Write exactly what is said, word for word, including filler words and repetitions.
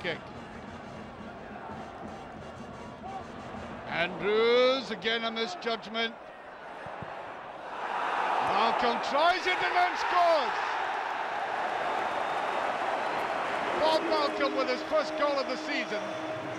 kick. Andrews, again a misjudgment. Malcolm tries it and then scores! Bob Malcolm with his first goal of the season.